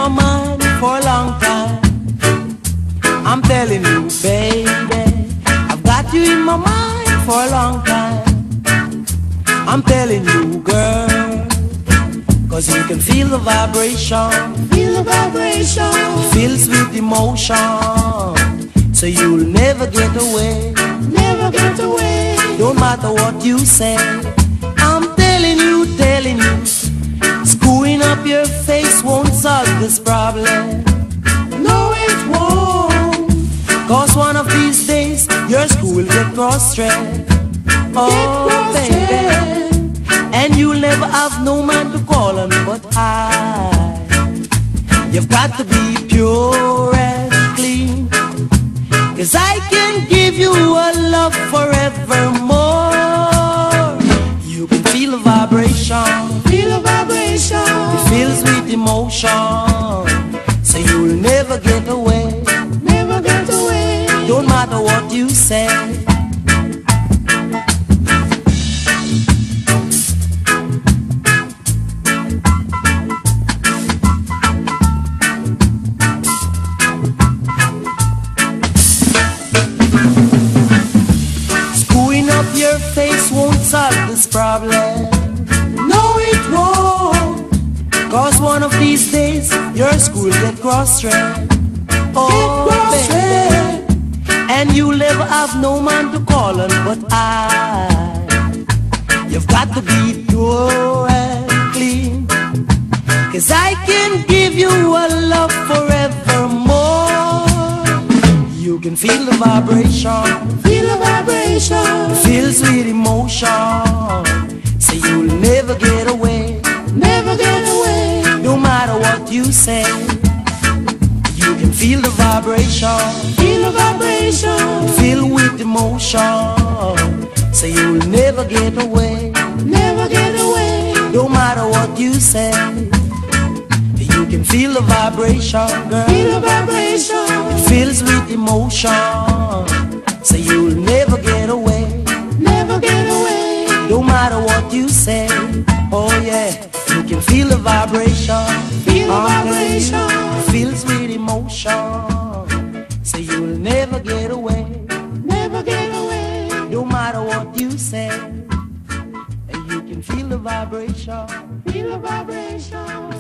my mind for a long time. I'm telling you, baby, I've got you in my mind for a long time. I'm telling you, girl, 'cause you can feel the vibration. Feel the vibration. Feels with emotion, so you'll never get away. Never get away. Don't matter what you say, I'm telling you, screwing up your face won't solve this problem. No, it won't. 'Cause one of these days your school will get cross-thread. Oh, baby, and you'll never have no man to call on but I. You've got to be pure and clean, 'cause I can give you a love forevermore. You can feel the vibration. Feel the vibration. It fills with emotion, so you'll never get away. Never get away. Don't matter what you say. Screwing up your face won't solve this problem. No, it won't. 'Cause one of these days your school get cross-thread. Get cross-thread. And you'll never have no man to call on but I. You've got to be pure and clean, 'cause I can give you a love forevermore. You can feel the vibration. Feel the vibration. Feels with emotion, so you'll never get away. Never get away. No matter what you say, you can feel the vibration. Feel the vibration. Filled with emotion, so you'll never get away. Never get away. No matter what you say, you can feel the vibration, girl. Feel the vibration. It fills with emotion, so you'll never get away. Never get away. No matter what you say, oh yeah, you can feel the vibration. Feel the vibration. It fills with emotion, so you'll never get away. Never get away. No matter what you say, you can feel the vibration. Feel the vibration.